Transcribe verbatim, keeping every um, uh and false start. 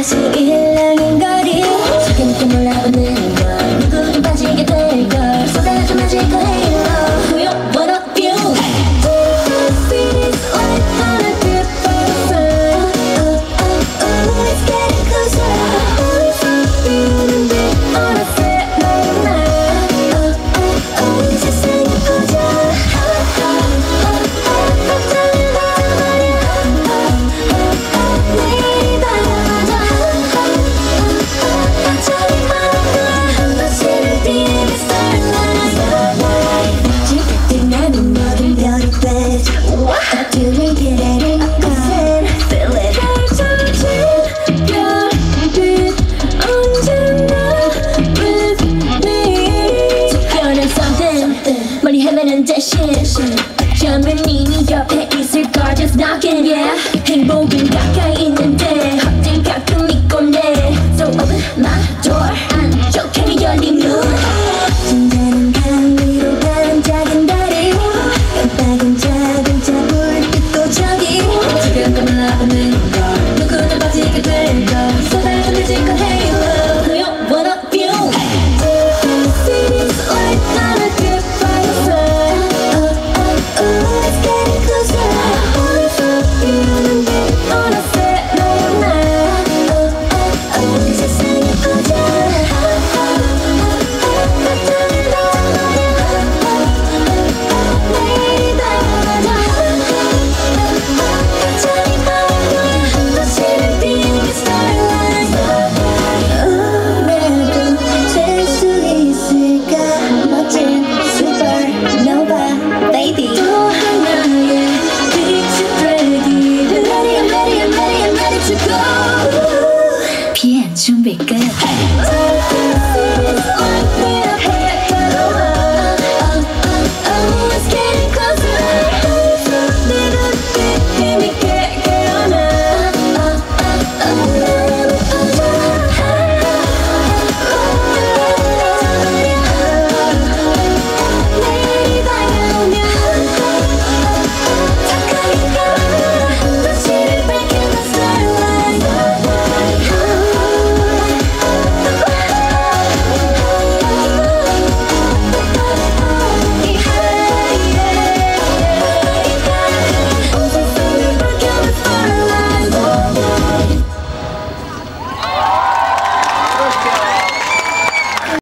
다시 일렁인 거리 지금부터 몰라보는 걸 누구든 빠지게 될걸 쏟아져 맞을 거 halo Who you wanna feel This is life on a different side Oh oh oh it's getting closer 어디서 비오는 빛 on a Friday night Oh oh oh 세상이 커져 Oh oh oh oh 걱정을 말야 Oh oh oh 내일이 밝아져 Oh oh oh 저리 말아봐 다시는 비밀 starlight 지금 나는 모든 별이 되지 어두운 길에를 걷는 Feel it 날 터진 별빛 언제나 with me 특별한 something 머리 헤매는 대신 어쩌면 이미 옆에 있을 걸 just knocking yeah 행복은 가까이 있는데 헛들 가끔 잊고 내 So open my door 안쪽에 열린 문 진짜는 강 위로 간 작은 다리 깜빡은 작은 차 불빛도 저기 지금도 몰라보는 걸 누구나 빠지게 될걸 쏟아져 늦은 건 halo Who you wanna feel This is life on a different side Oh oh oh it's getting closer 어디서 비오는 빛 on a Friday night Oh oh oh 세상이 커져 Oh oh oh 걱정을 말야 Oh oh oh 내일이 밝아져 Oh oh oh 저리 말아봐 다시는 비밀 starlight 오늘도 될 수 있을까 멋진 supernova baby 또 하나의 빛이 되기를 Ready I'm ready I'm ready I'm ready to go 비엔 준비 끝